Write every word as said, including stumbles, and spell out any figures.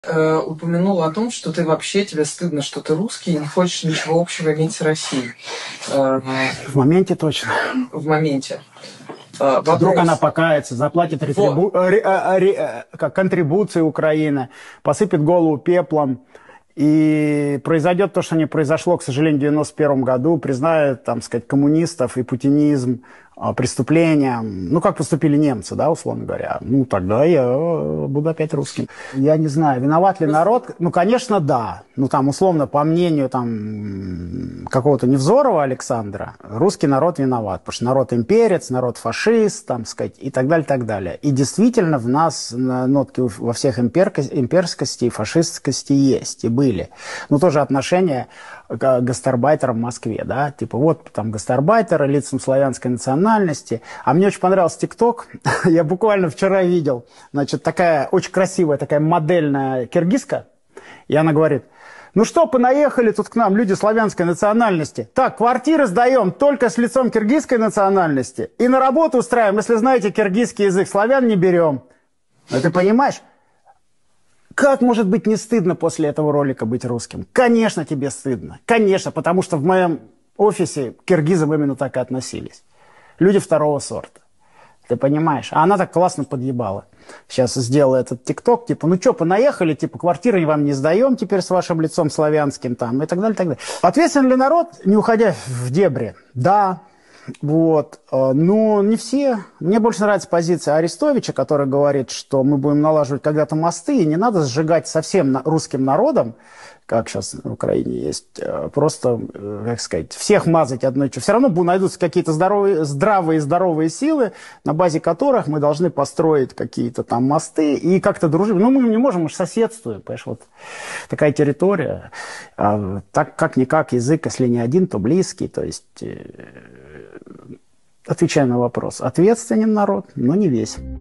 Э, упомянула о том, что ты вообще, тебе стыдно, что ты русский и не хочешь ничего общего иметь с Россией. Э, В моменте точно. В моменте. Э, Вдруг вопрос. она покается, заплатит ретрибу... Вот. ре... ре... ре... как контрибуции Украины, посыпет голову пеплом, и произойдет то, что не произошло, к сожалению, в девяносто первом году, признает, там сказать, коммунистов и путинизм преступлением. Ну, как поступили немцы, да, условно говоря. Ну, тогда я буду опять русским. Я не знаю, виноват ли народ? Ну, конечно, да. Ну, там, условно, по мнению там какого-то Невзорова Александра, русский народ виноват. Потому что народ имперец, народ фашист, там, сказать, и так далее, так далее. И действительно в нас нотки во всех имперскости и фашистскости есть, и были. Ну, тоже отношение к гастарбайтерам в Москве, да, типа вот там гастарбайтеры, лицам славянской национальности. А мне очень понравился ТикТок, я буквально вчера видел, значит, такая очень красивая, такая модельная киргизка, и она говорит: ну что, понаехали тут к нам люди славянской национальности. Так, квартиры сдаем только с лицом киргизской национальности, и на работу устраиваем, если знаете киргизский язык, славян не берем. Ну, ты понимаешь? Как может быть не стыдно после этого ролика быть русским? Конечно, тебе стыдно. Конечно, потому что в моем офисе к киргизам именно так и относились. Люди второго сорта. Ты понимаешь? А она так классно подъебала. Сейчас сделала этот ТикТок, типа, ну что, понаехали, типа, квартиры вам не сдаем теперь с вашим лицом славянским там, и так далее, и так далее. Ответственен ли народ, не уходя в дебри? Да. Вот. Но не все. Мне больше нравится позиция Арестовича, который говорит, что мы будем налаживать когда-то мосты, и не надо сжигать совсем русским народом, как сейчас в Украине есть, просто, как сказать, всех мазать одной. Все равно найдутся какие-то здоровые, здравые, здоровые силы, на базе которых мы должны построить какие-то там мосты и как-то дружить. Ну, мы не можем, мы же соседствуем, понимаешь, вот такая территория. А, так как-никак язык, если не один, то близкий, то есть... Отвечая на вопрос, ответственен народ, но не весь.